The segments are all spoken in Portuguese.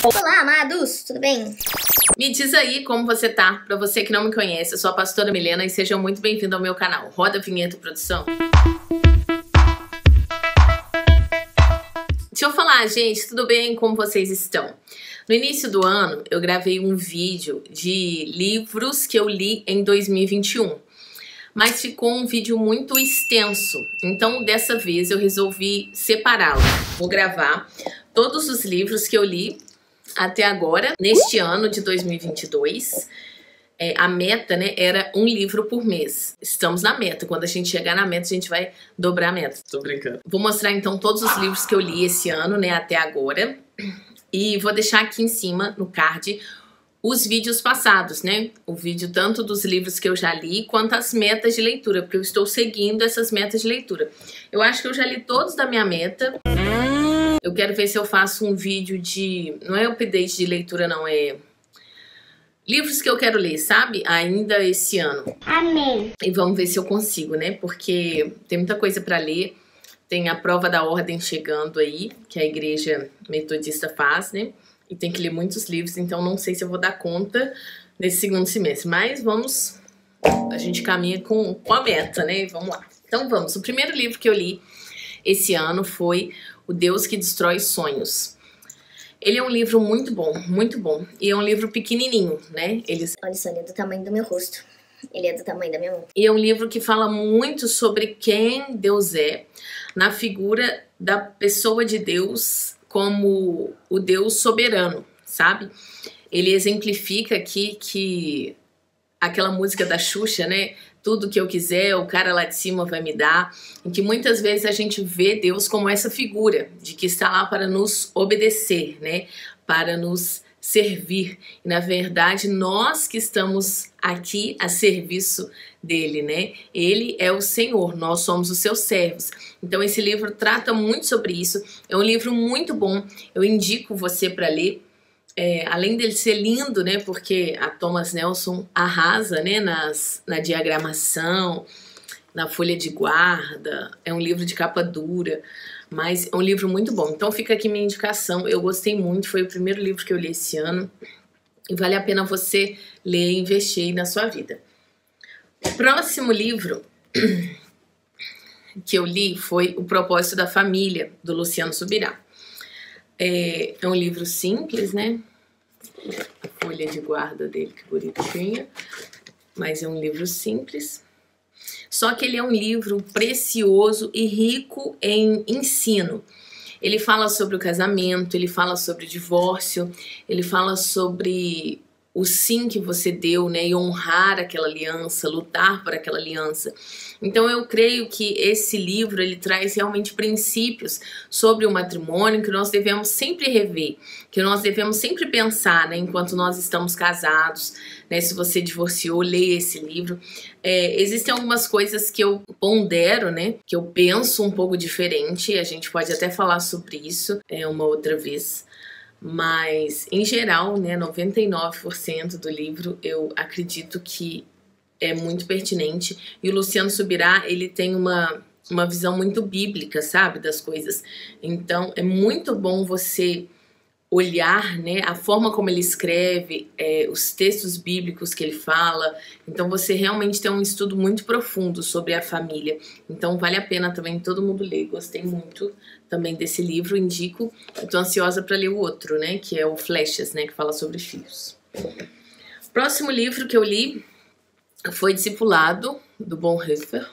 Olá, amados, tudo bem? Me diz aí como você tá. Pra você que não me conhece, eu sou a pastora Milena e sejam muito bem-vindos ao meu canal. Roda a vinheta, produção. Deixa eu falar, gente, tudo bem? Como vocês estão? No início do ano, eu gravei um vídeo de livros que eu li em 2021. Mas ficou um vídeo muito extenso, então dessa vez eu resolvi separá-lo. Vou gravar todos os livros que eu li até agora, neste ano de 2022. A meta, né, era um livro por mês. Estamos na meta. Quando a gente chegar na meta, a gente vai dobrar a meta. Tô brincando. Vou mostrar então todos os livros que eu li esse ano, né, até agora. E vou deixar aqui em cima, no card, os vídeos passados, né? O vídeo tanto dos livros que eu já li, quanto as metas de leitura, porque eu estou seguindo essas metas de leitura. Eu acho que eu já li todos da minha meta. Eu quero ver se eu faço um vídeo de... Não é update de leitura, não, é... livros que eu quero ler, sabe? Ainda esse ano. Amém. E vamos ver se eu consigo, né? Porque tem muita coisa pra ler. Tem a prova da ordem chegando aí, que a igreja metodista faz, né? E tem que ler muitos livros, então não sei se eu vou dar conta nesse segundo semestre. Mas vamos... A gente caminha com a meta, né? Vamos lá. Então vamos. O primeiro livro que eu li esse ano foi O Deus que Destrói Sonhos. Ele é um livro muito bom, muito bom. E é um livro pequenininho, né? Olha só, ele é do tamanho do meu rosto. Ele é do tamanho da minha mão. E é um livro que fala muito sobre quem Deus é, na figura da pessoa de Deus como o Deus soberano, sabe? Ele exemplifica aqui que aquela música da Xuxa, né? Tudo que eu quiser, o cara lá de cima vai me dar. Em que muitas vezes a gente vê Deus como essa figura de que está lá para nos obedecer, né? Para nos servir. E na verdade, nós que estamos aqui a serviço dele, né? Ele é o Senhor, nós somos os seus servos. Então esse livro trata muito sobre isso. É um livro muito bom. Eu indico você para ler. Além dele ser lindo, né, porque a Thomas Nelson arrasa, né, na diagramação, na folha de guarda, é um livro de capa dura, mas é um livro muito bom. Então fica aqui minha indicação, eu gostei muito, foi o primeiro livro que eu li esse ano, e vale a pena você ler e investir aí na sua vida. O próximo livro que eu li foi O Propósito da Família, do Luciano Subirá. É um livro simples, né? A folha de guarda dele, que bonitinha. Mas é um livro simples. Só que ele é um livro precioso e rico em ensino. Ele fala sobre o casamento, ele fala sobre o divórcio, ele fala sobre o sim que você deu, né? E honrar aquela aliança, lutar por aquela aliança. Então eu creio que esse livro, ele traz realmente princípios sobre o matrimônio que nós devemos sempre rever, que nós devemos sempre pensar, né? Enquanto nós estamos casados, né? Se você divorciou, leia esse livro. Existem algumas coisas que eu pondero, né? Que eu penso um pouco diferente, a gente pode até falar sobre isso uma outra vez. Mas, em geral, né, 99% do livro eu acredito que é muito pertinente. E o Luciano Subirá, ele tem uma visão muito bíblica, sabe, das coisas. Então, é muito bom você olhar, né, a forma como ele escreve, os textos bíblicos que ele fala. Então, você realmente tem um estudo muito profundo sobre a família. Então, vale a pena também todo mundo ler. Gostei muito também desse livro, indico. Estou ansiosa para ler o outro, né, que é o Flechas, né, que fala sobre filhos. Próximo livro que eu li foi Discipulado, do Bonhoeffer.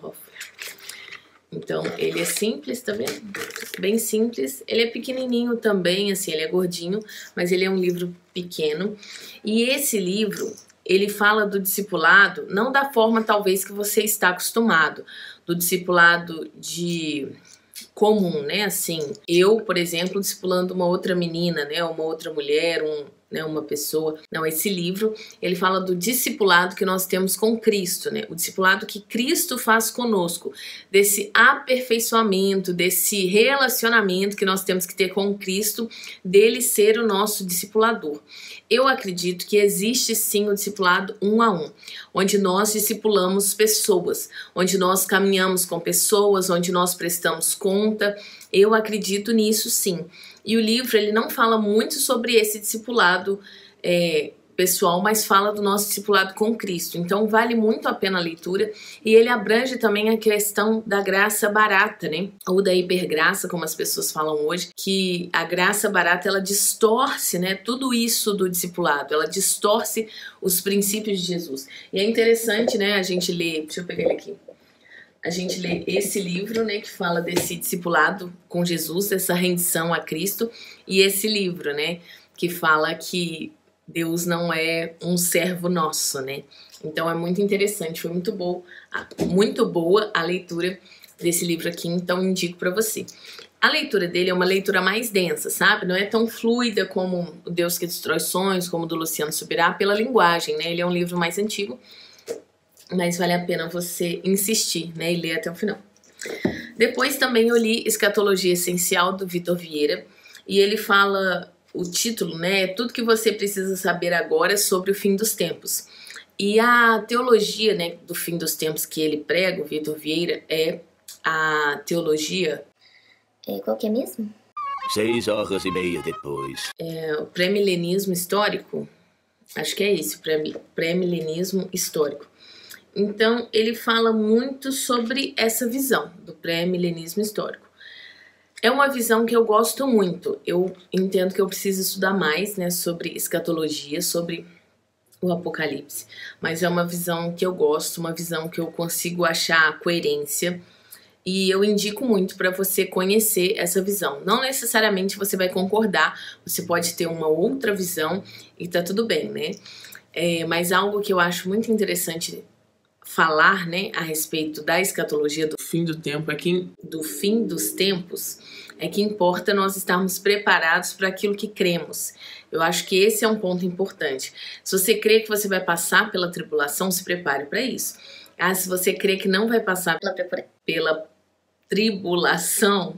Então, ele é simples, tá vendo? Bem simples. Ele é pequenininho também, assim, ele é gordinho, mas ele é um livro pequeno. E esse livro, ele fala do discipulado, não da forma talvez que você está acostumado, do discipulado de comum, né? Assim, eu, por exemplo, discipulando uma outra menina, né? Uma outra mulher, uma pessoa. Não, esse livro, ele fala do discipulado que nós temos com Cristo, né? O discipulado que Cristo faz conosco, desse aperfeiçoamento, desse relacionamento que nós temos que ter com Cristo, dele ser o nosso discipulador. Eu acredito que existe sim o discipulado 1 a 1, onde nós discipulamos pessoas, onde nós caminhamos com pessoas, onde nós prestamos conta, Eu acredito nisso sim. E o livro, ele não fala muito sobre esse discipulado pessoal, mas fala do nosso discipulado com Cristo. Então vale muito a pena a leitura, e ele abrange também a questão da graça barata, né? Ou da hipergraça, como as pessoas falam hoje, que a graça barata, ela distorce, né, tudo isso do discipulado, ela distorce os princípios de Jesus. E é interessante, né, a gente ler, deixa eu pegar ele aqui, a gente lê esse livro, né, que fala desse discipulado com Jesus, dessa rendição a Cristo, e esse livro, né, que fala que Deus não é um servo nosso, né? Então é muito interessante, foi muito boa a leitura desse livro aqui, então indico para você. A leitura dele é uma leitura mais densa, sabe? Não é tão fluida como o Deus que Destrói Sonhos, como o do Luciano Subirá, pela linguagem, né? Ele é um livro mais antigo, mas vale a pena você insistir, né, e ler até o final. Depois também eu li Escatologia Essencial, do Vitor Vieira, e ele fala, o título, né, é Tudo que você precisa saber agora sobre o fim dos tempos. E a teologia, né, do fim dos tempos que ele prega, o Vitor Vieira, é a teologia... Qual que é mesmo? 6h30 depois. O pré-milenismo histórico. Acho que é isso, pré-milenismo histórico. Então, ele fala muito sobre essa visão do pré-milenismo histórico. É uma visão que eu gosto muito. Eu entendo que eu preciso estudar mais, né, sobre escatologia, sobre o Apocalipse. Mas é uma visão que eu gosto, uma visão que eu consigo achar coerência. E eu indico muito para você conhecer essa visão. Não necessariamente você vai concordar, você pode ter uma outra visão e tá tudo bem, né? Mas algo que eu acho muito interessante falar, né, a respeito da escatologia do fim do tempo, do fim dos tempos, é que importa nós estarmos preparados para aquilo que cremos. Eu acho que esse é um ponto importante. Se você crê que você vai passar pela tribulação, se prepare para isso. Se você crê que não vai passar pela tribulação,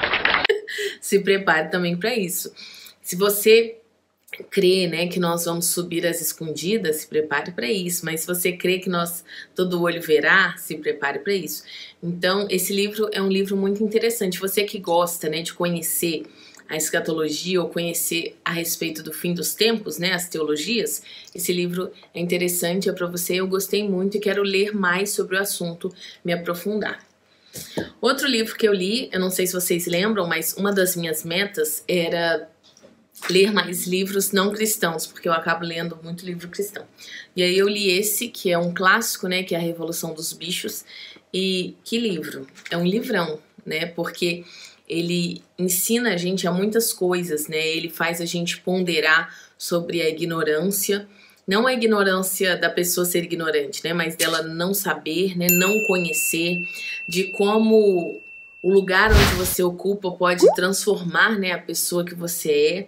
se prepare também para isso. Se você crê, né, que nós vamos subir às escondidas, se prepare para isso. Mas se você crê que todo olho verá, se prepare para isso. Então, esse livro é um livro muito interessante. Você que gosta, né, de conhecer a escatologia ou conhecer a respeito do fim dos tempos, né, as teologias, esse livro é interessante, é para você. Eu gostei muito e quero ler mais sobre o assunto, me aprofundar. Outro livro que eu li, eu não sei se vocês lembram, mas uma das minhas metas era ler mais livros não cristãos, porque eu acabo lendo muito livro cristão. E aí eu li esse, que é um clássico, né, que é A Revolução dos Bichos. E que livro? É um livrão, né, porque ele ensina a gente a muitas coisas, né, ele faz a gente ponderar sobre a ignorância, não a ignorância da pessoa ser ignorante, né, mas dela não saber, né, não conhecer, de como o lugar onde você ocupa pode transformar, né, a pessoa que você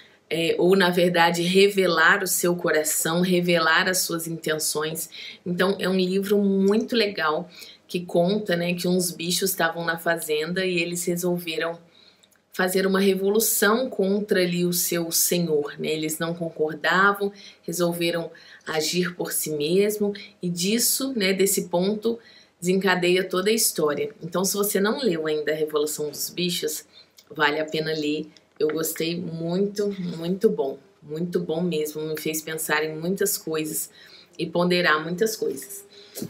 ou na verdade revelar o seu coração, revelar as suas intenções. Então é um livro muito legal que conta, né, que uns bichos estavam na fazenda e eles resolveram fazer uma revolução contra ali o seu senhor, né? Eles não concordavam, resolveram agir por si mesmo e disso, né, desse ponto desencadeia toda a história. Então, se você não leu ainda A Revolução dos Bichos, vale a pena ler. Eu gostei muito, muito bom mesmo. Me fez pensar em muitas coisas e ponderar muitas coisas.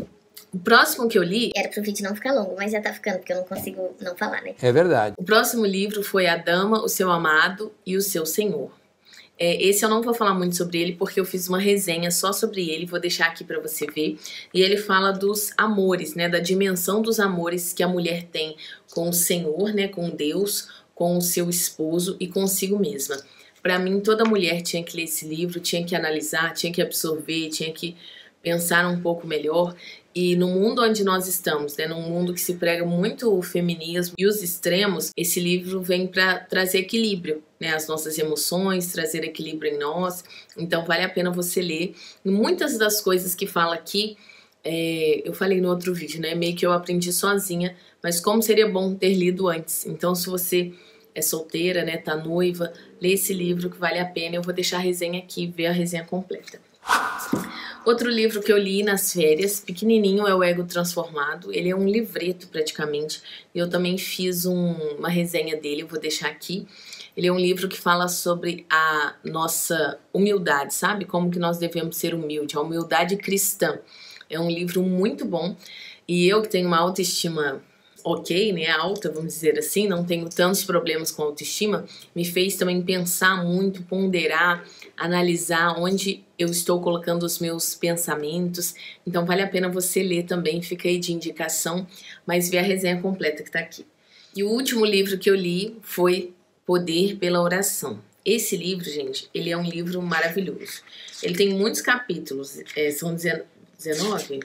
O próximo que eu li... Era pro vídeo não ficar longo, mas já tá ficando, porque eu não consigo não falar, né? É verdade. O próximo livro foi A Dama, o Seu Amado e o Seu Senhor. Esse eu não vou falar muito sobre ele, porque eu fiz uma resenha só sobre ele, vou deixar aqui pra você ver. E ele fala dos amores, né, da dimensão dos amores que a mulher tem com o Senhor, né, com Deus, com o seu esposo e consigo mesma. Pra mim, toda mulher tinha que ler esse livro, tinha que analisar, tinha que absorver, tinha que pensar um pouco melhor. E no mundo onde nós estamos, né, num mundo que se prega muito o feminismo e os extremos, esse livro vem para trazer equilíbrio, né, as nossas emoções, trazer equilíbrio em nós. Então vale a pena você ler. E muitas das coisas que fala aqui, eu falei no outro vídeo, né, meio que eu aprendi sozinha, mas como seria bom ter lido antes. Então se você é solteira, né, tá noiva, lê esse livro que vale a pena. Eu vou deixar a resenha aqui, ver a resenha completa. Outro livro que eu li nas férias, pequenininho, é O Ego Transformado. Ele é um livreto praticamente. E eu também fiz uma resenha dele, eu vou deixar aqui. Ele é um livro que fala sobre a nossa humildade, sabe? Como que nós devemos ser humildes, a humildade cristã. É um livro muito bom. E eu que tenho uma autoestima ok, né, alta, vamos dizer assim, não tenho tantos problemas com autoestima, me fez também pensar muito, ponderar, analisar onde eu estou colocando os meus pensamentos. Então vale a pena você ler também, fica aí de indicação, mas vê a resenha completa que tá aqui. E o último livro que eu li foi Poder pela Oração. Esse livro, gente, ele é um livro maravilhoso. Ele tem muitos capítulos, são 19,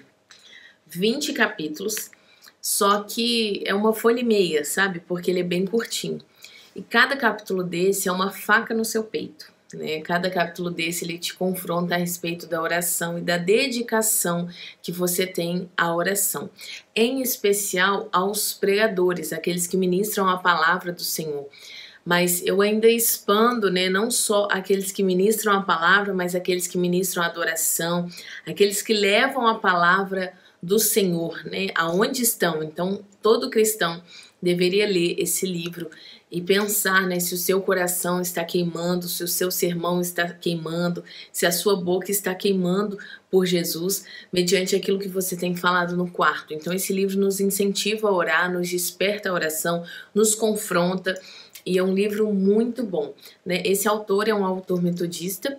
20 capítulos, só que é uma folha e meia, sabe? Porque ele é bem curtinho. E cada capítulo desse é uma faca no seu peito, né? Cada capítulo desse ele te confronta a respeito da oração e da dedicação que você tem à oração. Em especial aos pregadores, aqueles que ministram a palavra do Senhor. Mas eu ainda expando, né, não só aqueles que ministram a palavra, mas aqueles que ministram a adoração, aqueles que levam a palavra do Senhor, né, aonde estão. Então, todo cristão deveria ler esse livro e pensar, né, se o seu coração está queimando, se o seu sermão está queimando, se a sua boca está queimando por Jesus, mediante aquilo que você tem falado no quarto. Então, esse livro nos incentiva a orar, nos desperta a oração, nos confronta, e é um livro muito bom, né? Esse autor é um autor metodista,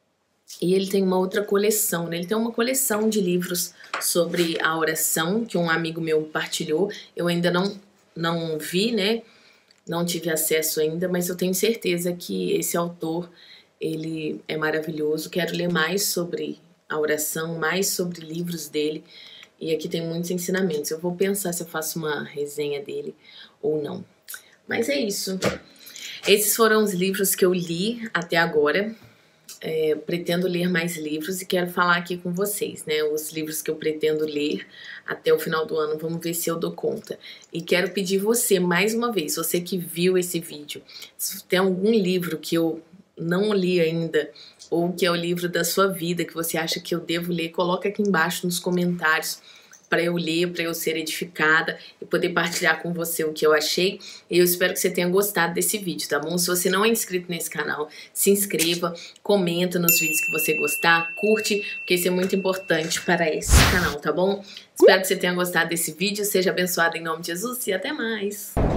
e ele tem uma outra coleção, né? Ele tem uma coleção de livros sobre a oração, que um amigo meu partilhou. Eu ainda não vi, né? Não tive acesso ainda, mas eu tenho certeza que esse autor, ele é maravilhoso. Quero ler mais sobre a oração, mais sobre livros dele. E aqui tem muitos ensinamentos. Eu vou pensar se eu faço uma resenha dele ou não. Mas é isso. Esses foram os livros que eu li até agora. Pretendo ler mais livros e quero falar aqui com vocês, né? Os livros que eu pretendo ler até o final do ano, vamos ver se eu dou conta. E quero pedir você, mais uma vez, você que viu esse vídeo, se tem algum livro que eu não li ainda, ou que é o livro da sua vida, que você acha que eu devo ler, coloca aqui embaixo nos comentários, para eu ler, para eu ser edificada e poder partilhar com você o que eu achei. E eu espero que você tenha gostado desse vídeo, tá bom? Se você não é inscrito nesse canal, se inscreva, comenta nos vídeos que você gostar, curte, porque isso é muito importante para esse canal, tá bom? Espero que você tenha gostado desse vídeo, seja abençoado em nome de Jesus e até mais!